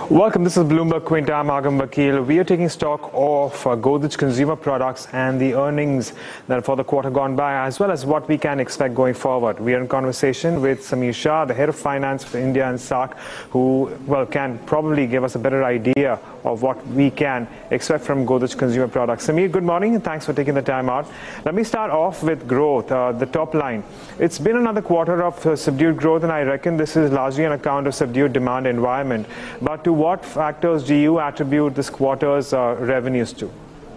Welcome. This is Bloomberg Quint. I'm Agam Vakil. We are taking stock of Godrej Consumer Products and the earnings that for the quarter gone by, as well as what we can expect going forward. We are in conversation with Sameer Shah, the head of finance for India and SAARC, who can probably give us a better idea of what we can expect from Godrej Consumer Products. Sameer, good morning and thanks for taking the time out. Let me start off with growth, the top line. It's been another quarter of subdued growth, and I reckon this is largely on account of subdued demand environment. But to what factors do you attribute this quarter's revenues to?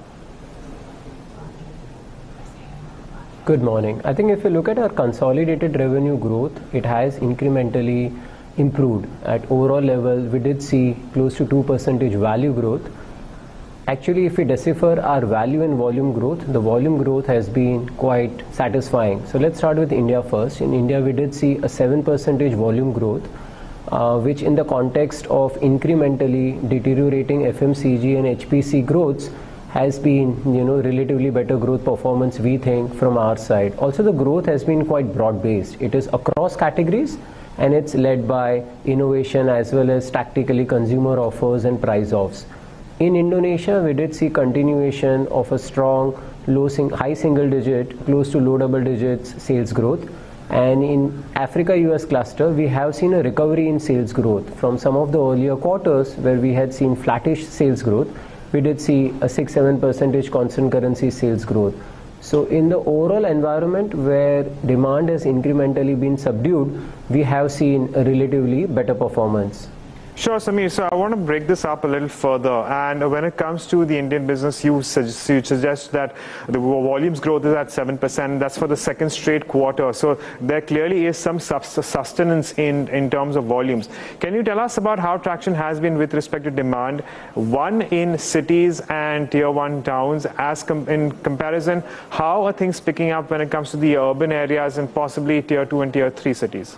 Good morning. I think if you look at our consolidated revenue growth, it has incrementally improved. At overall level, we did see close to 2% value growth. Actually, if we decipher our value and volume growth, the volume growth has been quite satisfying. So let's start with India first. In India, we did see a 7% volume growth, which in the context of incrementally deteriorating FMCG and HPC growths has been, relatively better growth performance, we think, from our side. Also, the growth has been quite broad-based. It is across categories and it's led by innovation as well as tactically consumer offers and price offs. In Indonesia, we did see continuation of a strong high single digit, close to low double digits sales growth. And in Africa-US cluster, we have seen a recovery in sales growth. From some of the earlier quarters where we had seen flattish sales growth, we did see a 6-7% constant currency sales growth. So in the overall environment where demand has incrementally been subdued, we have seen a relatively better performance. Sure, Sameer. So I want to break this up a little further. And when it comes to the Indian business, you suggest that the volumes growth is at 7%. That's for the second straight quarter. So there clearly is some sustenance in terms of volumes. Can you tell us about how traction has been with respect to demand, one in cities and tier 1 towns, in comparison, how are things picking up when it comes to the urban areas and possibly tier 2 and tier 3 cities?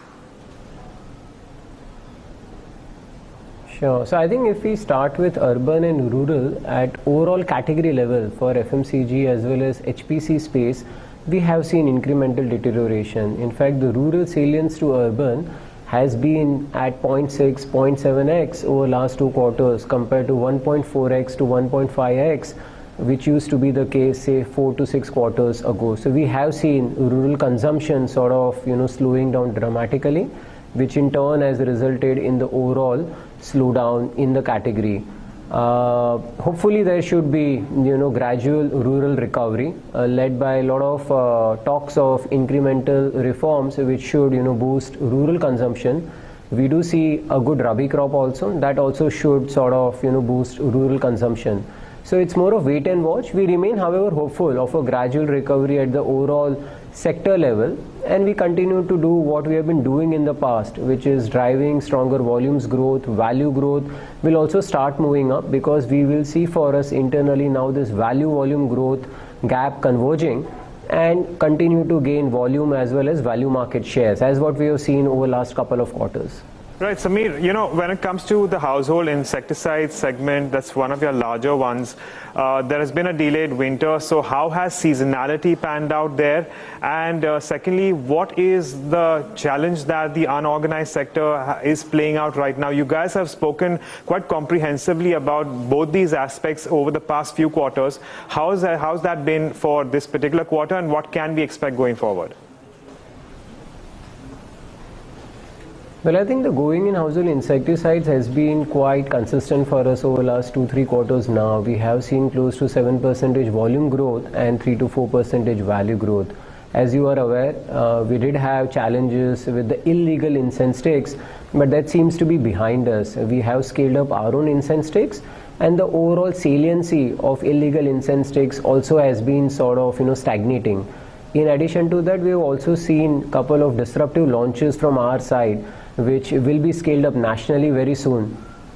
Sure. So I think if we start with urban and rural at overall category level for FMCG as well as HPC space, we have seen incremental deterioration. In fact, the rural salience to urban has been at 0.6, 0.7x over last 2 quarters compared to 1.4x to 1.5x, which used to be the case, say, 4 to 6 quarters ago. So we have seen rural consumption sort of, slowing down dramatically, which in turn has resulted in the overall slowdown in the category. Hopefully there should be gradual rural recovery led by a lot of talks of incremental reforms which should boost rural consumption. We do see a good Rabi crop also, that also should sort of boost rural consumption. So it's more of wait and watch. We remain, however, hopeful of a gradual recovery at the overall sector level, and we continue to do what we have been doing in the past, which is driving stronger volumes growth. Value growth will also start moving up because we will see for us internally now this value volume growth gap converging and continue to gain volume as well as value market shares as what we have seen over the last couple of quarters. Right, Sameer, when it comes to the household insecticide segment, that's one of your larger ones. There has been a delayed winter. So how has seasonality panned out there? And secondly, what is the challenge that the unorganized sector is playing out right now? You guys have spoken quite comprehensively about both these aspects over the past few quarters. How's that been for this particular quarter, and what can we expect going forward? Well, I think the going in household insecticides has been quite consistent for us over the last 2-3 quarters now. We have seen close to 7% volume growth and 3 to 4% value growth. As you are aware, we did have challenges with the illegal incense sticks, but that seems to be behind us. We have scaled up our own incense sticks, and the overall saliency of illegal incense sticks also has been sort of stagnating. In addition to that, we have also seen a couple of disruptive launches from our side, which will be scaled up nationally very soon.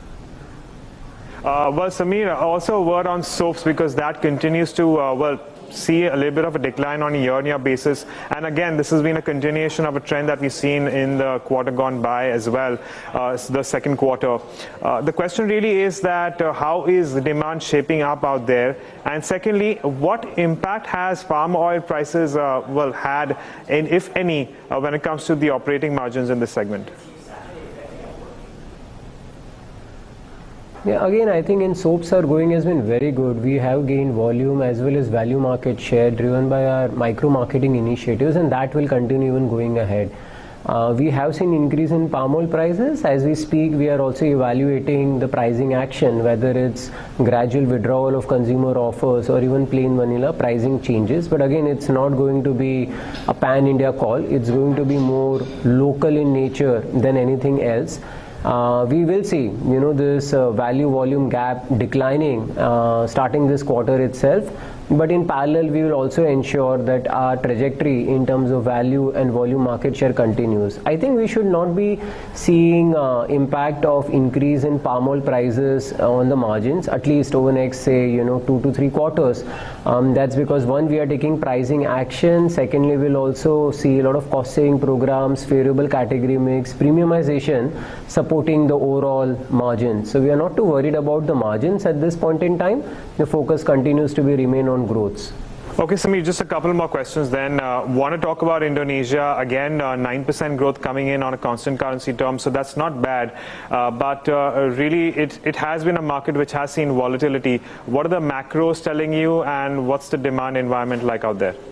Well, Sameer, also a word on soaps, because that continues to, see a little bit of a decline on a year-on-year basis. And again, this has been a continuation of a trend that we've seen in the quarter gone by as well, the second quarter. The question really is that how is the demand shaping up out there? And secondly, what impact has palm oil prices had, if any, when it comes to the operating margins in this segment? Yeah, again, I think in soaps our going has been very good. We have gained volume as well as value market share driven by our micro marketing initiatives, and that will continue even going ahead. We have seen increase in palm oil prices. As we speak, we are also evaluating the pricing action, whether it's gradual withdrawal of consumer offers or even plain vanilla pricing changes. But again, it's not going to be a pan-India call. It's going to be more local in nature than anything else. We will see, this value volume gap declining starting this quarter itself. But in parallel, we will also ensure that our trajectory in terms of value and volume market share continues. I think we should not be seeing impact of increase in palm oil prices on the margins, at least over next, say, 2 to 3 quarters. That's because one, we are taking pricing action. Secondly, we'll also see a lot of cost saving programs, favorable category mix, premiumization supporting the overall margin. So we are not too worried about the margins at this point in time. The focus continues to remain on growths. Okay, Sameer, just a couple more questions then. Want to talk about Indonesia. Again, 9% growth coming in on a constant currency term, so that's not bad. But really, it has been a market which has seen volatility. What are the macros telling you, and what's the demand environment like out there?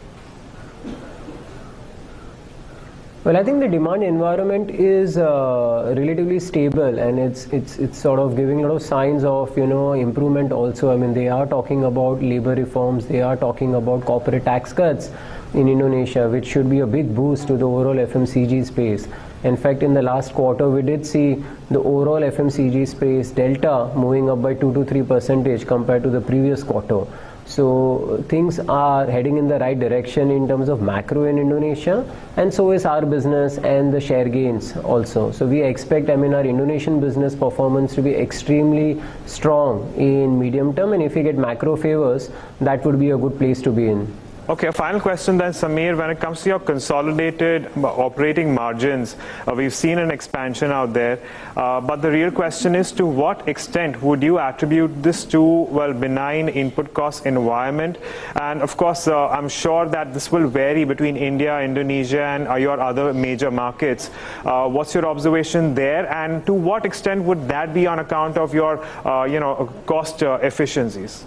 Well, I think the demand environment is relatively stable, and it's sort of giving a lot of signs of improvement also. I mean, they are talking about labor reforms, they are talking about corporate tax cuts in Indonesia, which should be a big boost to the overall FMCG space. In fact, in the last quarter, we did see the overall FMCG space delta moving up by 2 to 3% compared to the previous quarter. So things are heading in the right direction in terms of macro in Indonesia, and so is our business and the share gains also. So we expect, our Indonesian business performance to be extremely strong in medium term, and if we get macro favors, that would be a good place to be in. Okay, a final question then, Sameer. When it comes to your consolidated operating margins, we've seen an expansion out there. But the real question is, to what extent would you attribute this to, well, benign input cost environment? And of course, I'm sure that this will vary between India, Indonesia, and your other major markets. What's your observation there? And to what extent would that be on account of your, cost efficiencies?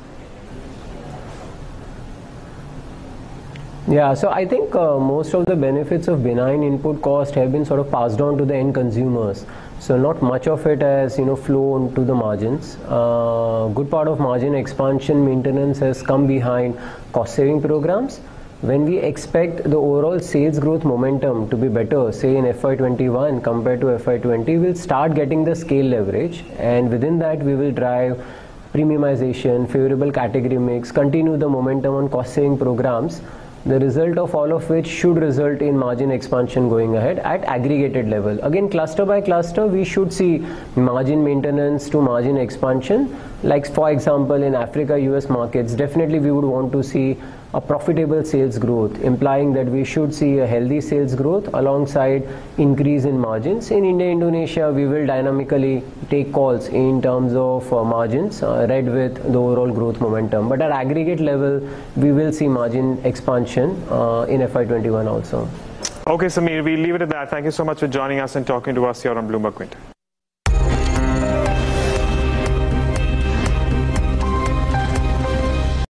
Yeah, so I think most of the benefits of benign input cost have been sort of passed on to the end consumers. So not much of it has flown to the margins. Good part of margin expansion maintenance has come behind cost saving programs. When we expect the overall sales growth momentum to be better, say in FY21 compared to FY20, we'll start getting the scale leverage, and within that we will drive premiumization, favorable category mix, continue the momentum on cost saving programs. The result of all of which should result in margin expansion going ahead at aggregated level. Again, cluster by cluster, we should see margin maintenance to margin expansion. Like for example, in Africa, US markets, definitely we would want to see a profitable sales growth, implying that we should see a healthy sales growth alongside increase in margins. In India, Indonesia, we will dynamically take calls in terms of margins, read with the overall growth momentum. But at aggregate level, we will see margin expansion in FY21 also. Okay, Sameer, we'll leave it at that. Thank you so much for joining us and talking to us here on Bloomberg Quint.